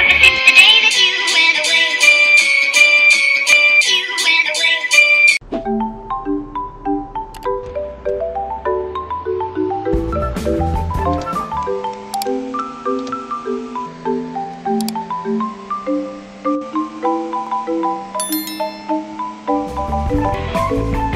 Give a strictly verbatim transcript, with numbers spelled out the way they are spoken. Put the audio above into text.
since the day that you went away, you went away. Thank you.